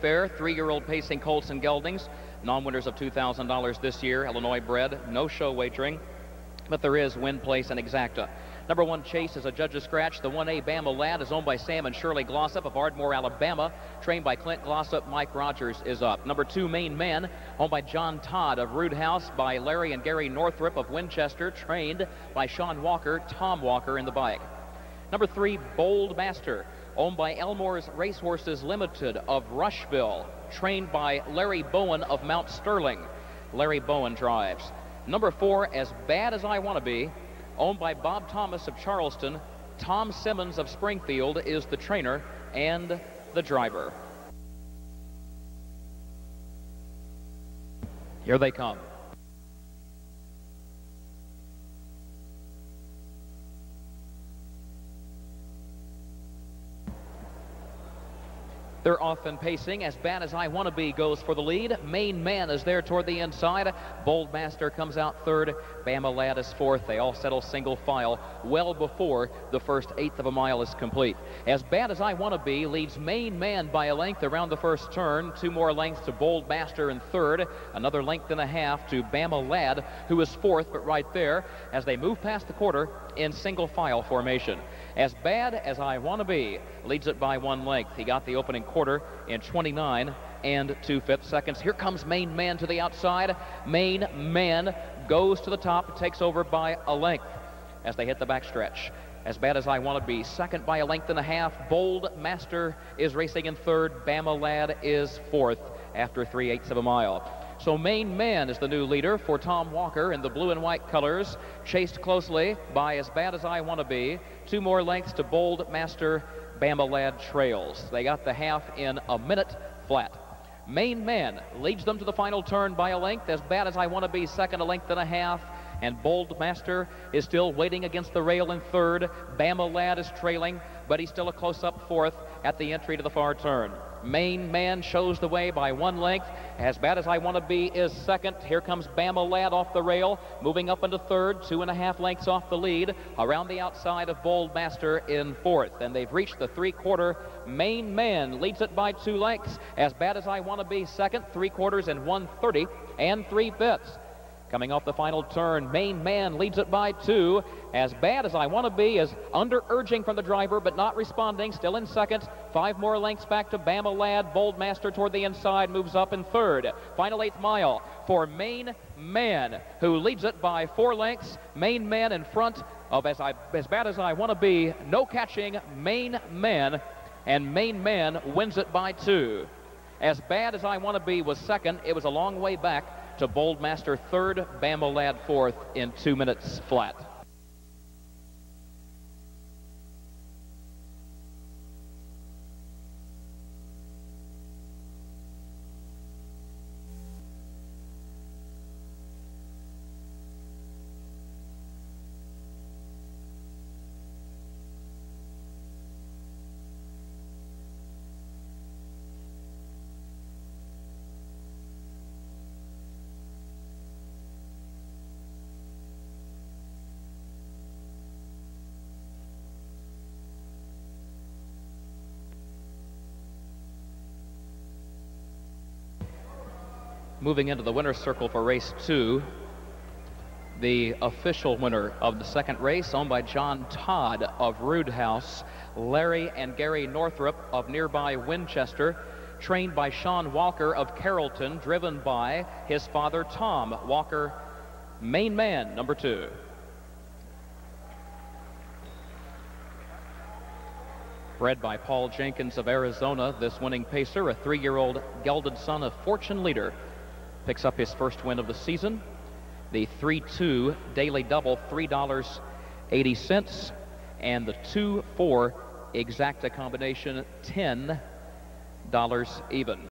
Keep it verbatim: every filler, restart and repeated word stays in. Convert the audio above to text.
Fair, three-year-old pacing colts and geldings, non-winners of two thousand dollars this year, Illinois bred, no show wagering, but there is win, place, and exacta. Number one Chase is a judge's scratch. The one A Bama Lad is owned by Sam and Shirley Glossop of Ardmore, Alabama. Trained by Clint Glossop. Mike Rogers is up. Number two Main Man, owned by John Todd of Rude House, by Larry and Gary Northrup of Winchester. Trained by Sean Walker, Tom Walker in the bike. Number three Bold Master, owned by Elmore's Racehorses Limited of Rushville. Trained by Larry Bowen of Mount Sterling. Larry Bowen drives. Number four As Bad as I Want to Be, owned by Bob Thomas of Charleston. Tom Simmons of Springfield is the trainer and the driver. Here they come. They're off and pacing. As Bad as I Want to Be goes for the lead. Main Man is there toward the inside. Bold Master comes out third. Bama Lad is fourth. They all settle single file well before the first eighth of a mile is complete. As Bad as I Want to Be leads Main Man by a length around the first turn. Two more lengths to Bold Master in third. Another length and a half to Bama Lad, who is fourth, but right there as they move past the quarter in single file formation. As Bad as I Want to Be leads it by one length. He got the opening quarter in twenty-nine and two-fifths seconds. Here comes Main Man to the outside. Main Man goes to the top, takes over by a length as they hit the backstretch. As Bad as I Want to Be second by a length and a half. Bold Master is racing in third. Bama Lad is fourth after three-eighths of a mile. So Main Man is the new leader for Tom Walker in the blue and white colors, chased closely by As Bad as I Want to Be. Two more lengths to Bold Master. Bama Lad trails. They got the half in a minute flat. Main Man leads them to the final turn by a length. As Bad as I Want to Be second, a length and a half. And Bold Master is still waiting against the rail in third. Bama Lad is trailing, but he's still a close-up fourth at the entry to the far turn. Main Man shows the way by one length. As Bad as I Want to Be is second. Here comes Bama Lad off the rail, moving up into third, two and a half lengths off the lead, around the outside of Bold Master in fourth. And they've reached the three-quarter. Main Man leads it by two lengths. As Bad as I Want to Be second, three quarters and one thirty and three-fifths. Coming off the final turn, Main Man leads it by two. As Bad as I Want to Be is under urging from the driver, but not responding, still in second. Five more lengths back to Bama Lad. Bold Master toward the inside, moves up in third. Final eighth mile for Main Man, who leads it by four lengths. Main Man in front of As, I, as Bad as I Want to Be. No catching Main Man, and Main Man wins it by two. As Bad as I Want to Be was second. It was a long way back to Bold Master third, Bama Lad fourth in two minutes flat. Moving into the winner's circle for race two, the official winner of the second race, owned by John Todd of Rude House, Larry and Gary Northrup of nearby Winchester, trained by Sean Walker of Carrollton, driven by his father Tom Walker. Main Man, number two. Bred by Paul Jenkins of Arizona, this winning pacer, a three-year-old gelded son of Fortune Leader, picks up his first win of the season. The three two daily double, three dollars and eighty cents, and the two four exacta combination, ten dollars even.